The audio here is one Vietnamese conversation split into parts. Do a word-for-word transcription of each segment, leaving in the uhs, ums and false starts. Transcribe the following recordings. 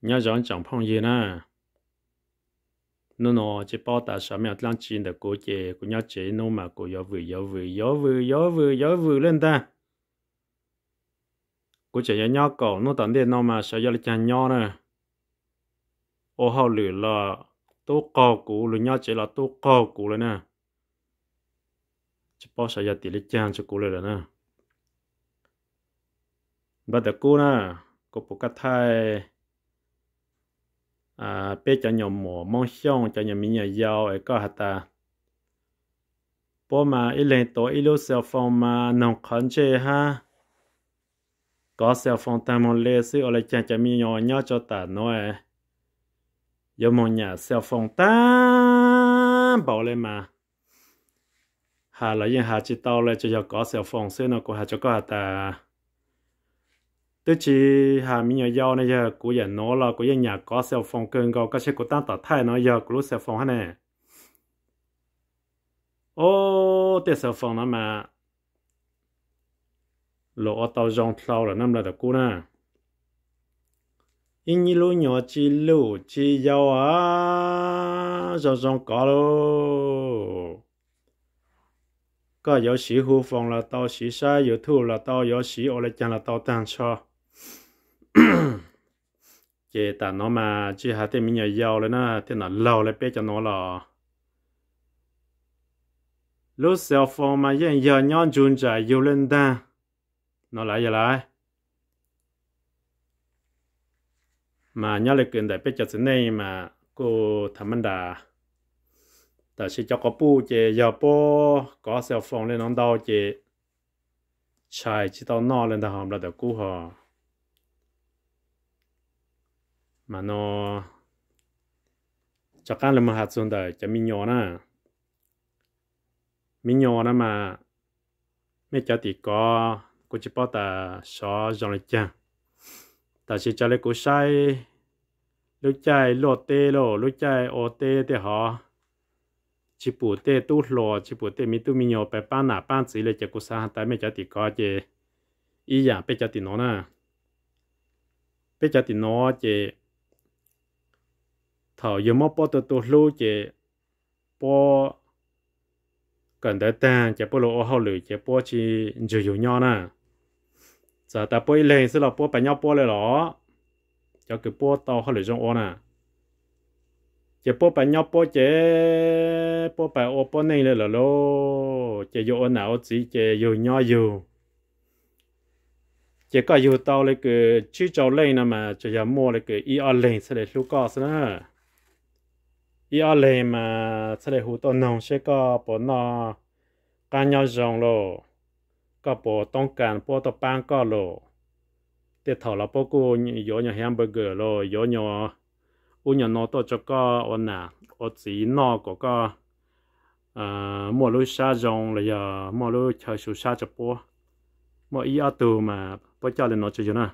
nhớ rõ chẳng phong gì nè nó nó chỉ bao ta sợ mẹ lang chín được cô chị cô nhớ chị nó mà cô gió vừa gió vừa gió vừa gió vừa gió vừa lên ta cô chị nhớ nhớ cậu nó tận điện nó mà sợ gió lại chăn nhớ nè ô hao lử là tốt cao cũ lử nhớ chị là tốt cao cũ rồi nè chỉ bao sợ gió tỷ lệ chăn cho cô rồi nè bắt được cô nè cô phụ cắt thay à bé cho nhau mỏ mong xong cho nhau mình nhà giàu ấy có hạt ta bố mà ít lên tuổi ít lúc cell phone mà nông khẩn chế ha có cell phone ta một lệ sự ở lại chẳng cho mình nhỏ nhỏ cho ta nói giờ một nhà cell phone ta bảo lên mà hà là những hà chỉ tao lại cho giờ có cell phone xưa nó cũng hà cho có hạt ta tức chỉ hà mình nhỏ giàu này giờ cũng giờ nó là cũng giờ nhà có cell phone cơn có cái của ta tạo thay nó giờ cũng lúc cell phone này ô tiền cell phone nó mà lộ tàu rong thâu là năm là được cú nè in như lũ nhỏ chi lũ chi giàu à rong rong có lô có yếu sĩ hưu phòng là tàu sĩ sai yếu thu là tàu yếu sĩ ở lại chẳng là tàu tăng cho chị ta nó mà chỉ hạt tiền mình nhỏ giàu lên nè thì nó lâu lại bé cho nó là lúc cell phone mà hiện giờ nhon chun chạy yêu lên ta nó lại vậy lại mà nhớ lại chuyện đại bây giờ thế này mà cô thầm anh đã tại sẽ cho có bu chị giờ bu có cell phone lên nó đau chị chạy chỉ tao no lên tao hòm là được cú họ mà nó cho cái là mà hạt xuống đời cho mình nhỏ nè mình nhỏ nè mà mấy cháu thì có cô chỉ bảo ta xóa dòng lại chăng ta chỉ cho lấy cô sai lúc chạy lót tê lô lúc chạy ô tê tê họ chỉ bù tê tu lò chỉ bù tê mi tu mi nhỏ bé bán nà bán gì lấy cho cô sa tại mấy cháu thì có chứ ý dạng bây giờ thì nó nè bây giờ thì nó chứ thầu giờ mất bao tu tu lú chứ bao cần tới ta chỉ bao lô hao lử chỉ bao chỉ nhiều nhiều nhau nè giờ ta bao lên sẽ là bao bao nhau bao lên đó cho cái bao tàu hao lử trong ô nè chỉ bao bao nhau bao chỉ bao bao ô bao này là lô chỉ vô nào chỉ chỉ vô nhau vô chỉ có vô tàu lấy cái chỉ trâu lên nè mà chỉ giờ mua lấy cái i ở lên sẽ để lúc có nữa i ở lên mà sẽ để hút tàu nông sẽ có bỏ nó cá nhau rong lô có bỏ tông càn bỏ tàu băng có lô để thầu là bỏ cô yếu nhỏ hamburger lô yếu nhỏ u nhỏ nó to cho có ôn nè ôn chỉ nó có có à mua lúa sa rong là giờ mua lúa chờ số sa cho bỏ mua i ở từ mà bỏ cho lên nó chơi nè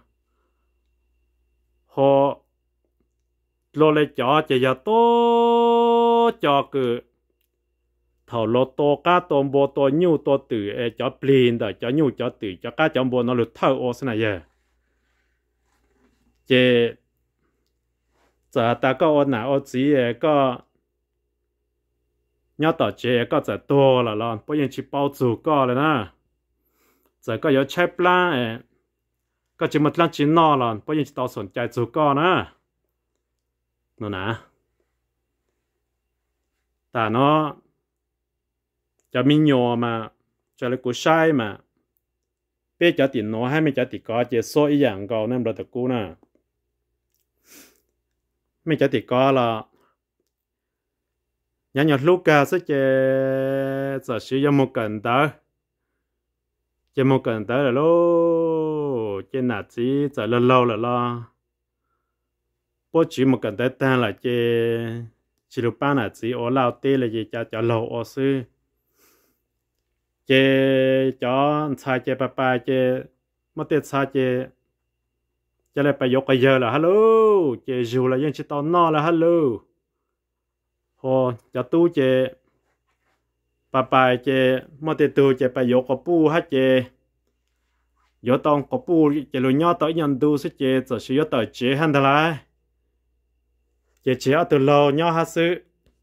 họ lô lấy cho chỉ giờ to cho cứ thầu lô to cá tôm bò to nhiêu to tử e cho plin đó cho nhiêu cho tử cho cá cho bò nó lụt thâu ô thế này giờ chỉ giờ ta có ôn nào ôn gì có nhớ tao chỉ có giờ to là lo bây giờ chỉ bao chủ có rồi nè giờ có有拆 plan ก็จะมาตั้งจีนนอหรอเพราะยังจะต้องสนใจจูก้อนะนู่นนะแต่เนาะจะมีโยมาจะเลยกูใช้มาเป๊ะจะติดเนาะให้ไม่จะติดก็จะโซ่อีอย่างก็นั่นเราตะกูนะไม่จะติดก็ละยังอยากลูกกาซะเจจะซื้อยาโมกันเตอจะโมกันเตอเลยลูtrên nát chỉ giờ lâu lâu là lo bố chỉ một cái đại tan là chỉ chỉ lúc ba nát chỉ ở lao tê là chỉ cho cho lâu ở xứ chỉ cho xài chỉ bà bà chỉ mất tiền xài chỉ chỉ lại phảiយកcái giờ là hello chỉ dù là những chỉ tao no là hello hồ cho tu chỉ bà bà chỉ mất tiền tu chỉ phảiយកcái pu hết chỉ yếu tông có bu chỉ lối nhỏ tới nhận du sẽ chế giờ sử dụng tới chế hành thế này chỉ chỉ ở từ lâu nhau ha sư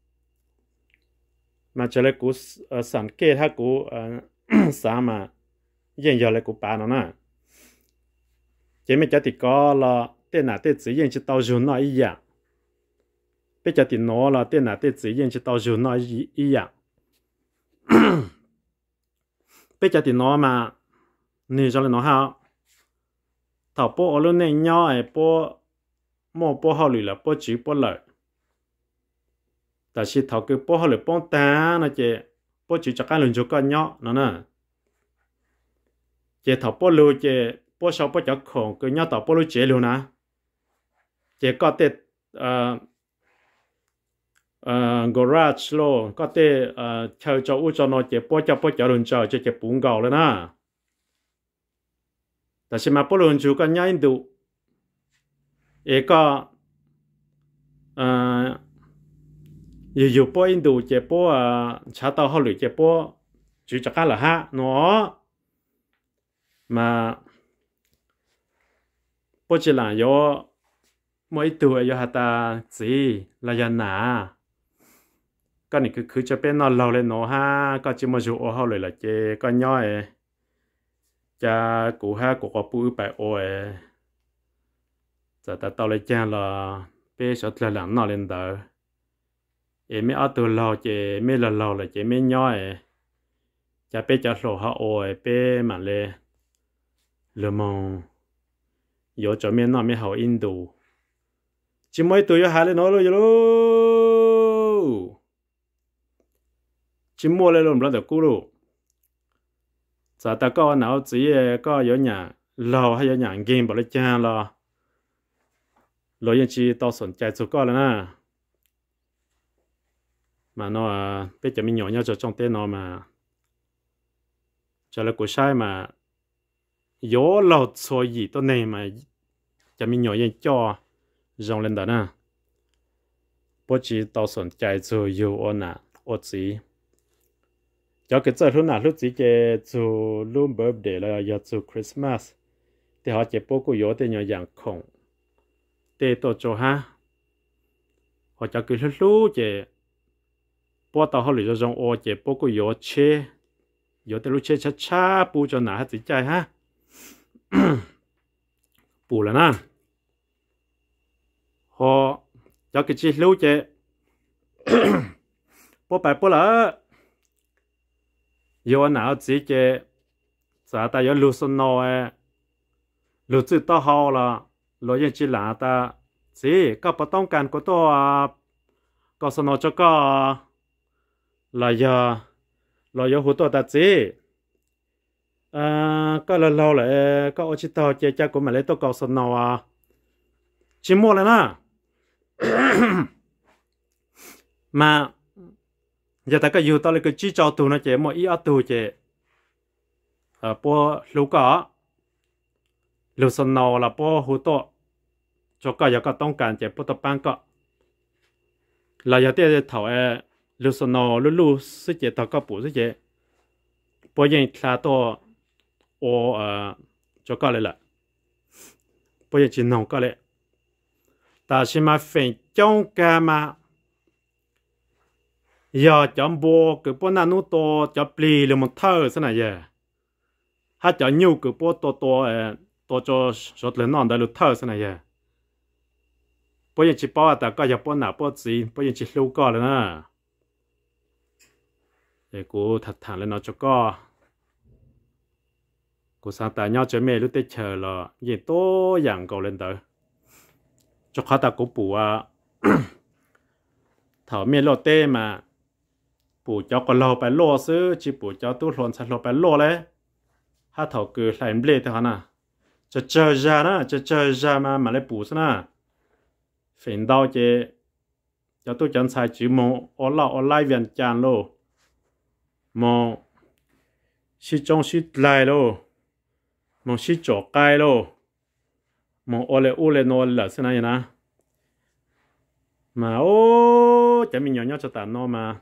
mà cho lại cú sản kê ha cú sao mà yên giờ lại cú bà nó nè chỉ mấy cái thì có là tên nào tên chỉ yên chỉ tao dùng nó ý dạng bây giờ thì nó là tên nào tên chỉ yên chỉ tao dùng nó ý dạng bây giờ thì nó mà nè cho lại nó ha thảo bộ ở luôn này nhau ấy bộ mua bộ họ lười là bộ chỉ bộ lợi tại vì thảo cứ bộ họ lười bộ ta nó chỉ bộ chỉ cho cái lần cho con nhau nó nè chỉ thảo bộ lười chỉ bộ sau bộ cho khổng cứ nhau thảo bộ lười chỉ luôn nè chỉ có thể uh, uh, garage lo có thể uh, chờ cho u cho nó chỉ bộ cho bộ cho lần cho chỉ chỉ bún gạo lên nèแต่ชิมาปลุนจูกันยังดูเอก็เอ่ออยู่อยู่ปอินดูเจ็บปวชาตาเขาหรือเจ็บปวจูจักกันเหรอฮะเนาะมาปวจิหลังโยมวยตัวโยฮัตาสีลายนาก็นี่คือคือจะเป็นนอนเราเลยเนาะฮะก็จิมาจูโอเขาเลยละเจก็ย่อยจะกูฮะกูก็ปูไปโอ้ยจะแต่ตอนเลยจ้างละเป้ชดละหลังนอนเล่นเด้อเอไม่เอาตัวเราเจไม่ละเราเลยเจไม่ย่อยจะเป้จะโหลฮะโอ้ยเป้มันเลยเรือมอง有จะไม่นอนไม่好印度จิมวยตัวอยู่หาเลยเนาะเลยอยู่ลูจิมวยเลยลมแล้วเดี๋ยวกูลูgiờ ta có nào chỉ có ở nhà lâu hay ở nhà game bảo lấy cha lo rồiยังchỉ tao sẵn chạy chỗ có là na mà nó bây giờ mình nhỏ nhau cho trong tên nó mà cho là của sai mà yếu lâu xôi gìตัวnày mà giờ mình nhỏยังcho dòng lên đó na bố chỉ tao sẵn chạy chỗ yêu ôn à ôn gì cho cái giờ lúc nào lúc chỉ cái chú lúc birthday là giờ chú Christmas thì họ chỉ bố cô yếu thì nhỏ dạng khổng để tổ cho ha họ cho cái lúc lúc chỉ bố tao họ lựa cho trong ô chỉ bố cô yếu chế yếu thì lúc chế cha cha bù cho nào hết chỉ chạy ha bù là na họ cho cái chi lúc chỉ bố bài bố là有哪只嘅，咋大有六十脑诶，六十多好了，老人只拿的，只个不当干嗰多啊，告訴我這個，來呀，來有好多的只，誒，個老老咧，個我知道姐姐個咪咧都告訴我啊，寂寞了呢，嘛。giờ ta có yêu tao là cái chỉ cho tụi nó chỉ một ít tụi chỉ ở po lúa cỏ lúa sân nâu là po hú to cho cả giờ cóต้องการchỉ po tập ban cọ là giờ tiếp thầu e lúa sân nâu lúa lúa sẽ chỉ tao có bổ sẽ chỉ po yên thà to ô ờ cho cả lại là po yên chỉ nông cả lại ta chỉ mà phèn trong cả mà giờ chọn bộ cái bộ nào nó to chọn pli là một thơ thế này vậy, ha chọn nhiều cái bộ to to to cho số lượng nonได้ thơ thế này vậy, bây giờ chỉ bảo ta có giờ bộ nào bộ gì, bây giờ chỉ lưu có rồi nè, để cô thật thà lên nó cho có, cô sang ta nhau cho mẹ lúc tết chờ là gì to dạng cầu lên tới, cho khó ta cố bù à, thảo mẹ lo tê mà bù cho con lò phải lò xứ chỉ bù cho tôi lòn sạch lò phải lò đấy hát thầu cứ lại bê thế hả nè cho chơi ra đó cho chơi ra mà mà lại bù xí nè phiền đau chứ cho tôi chẳng xài chữ mò ở lò ở lại viện tràn lô mò xí trong xí lại lô mò xí chỗ cay lô mò ở lại u lại nó là xí này nè mà ô chả mình nhỏ nhỏ cho tạm nó mà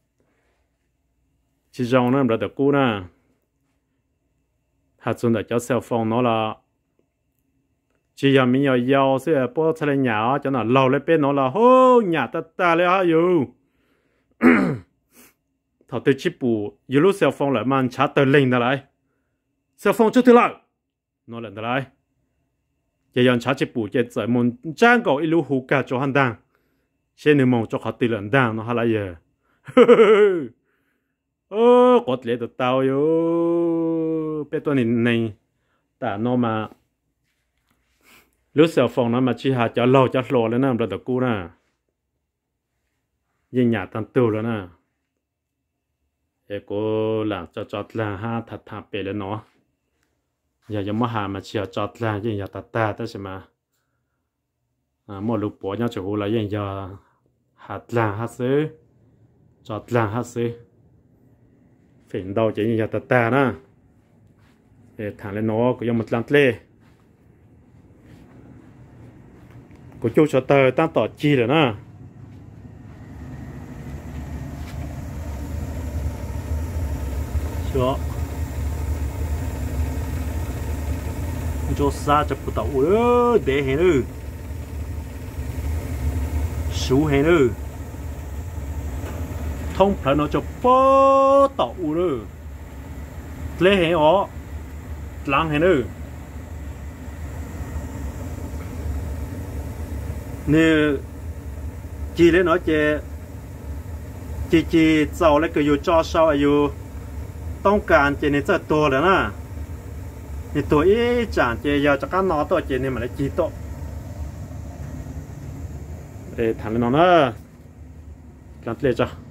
chỉ dòng nó là được cũ nè hạt xuống để cho cell phone nó là chỉ giờ mình giờ giàu xưa bố thay lên nhà cho nó lâu lên bên nó là hô nhà ta ta lên ha yêu thọ từ chip bù yêu lúc cell phone lại mang trả tờ linh đó lại cell phone chút thứ lại nó lần đó lại giờ giờ trả chip bù giờ giờ muốn trang cầu ilu hú cả cho hắn đang xem nếu mong cho họ tự lần đang nó hay là giờ ô có lẽ được tao yo biết tôi này này ta nó mà lúc cell phone nó mà chỉ hạt cho lâu cho lâu lên nè rồi được cú nè yên nhà tan tiêu rồi nè ê cô làm cho cho là ha thật thật bể lên nó giờ giờ mà hà mà chỉ cho là yên nhà ta ta đó xem mà à mỗi lúc bỏ nhau chỗ là yên giờ hạt là hạt sứ cho là hạt sứ phiền đầu chỉ yên nhà ta ta nè để thằng lên nó cũng giống một lần lê của chú cho tờ tăng tỏ chi rồi nè chưa cho xa cho phụ tàu nữa để hè nữa số hè nữa thông phải nó cho bó tàu nữa lê hè ó lăng hè nữa nếu chỉ lấy nó chơi chỉ chỉ giàu lấy cái yêu cho sao yêuต้องการchơi này rất to rồi nèนี่ตัวอีจานเจียจะกันนอตัวเจนี่มันเลยจีโตเอ๊ะทำเลยน้องนะกันเลยจ้ะ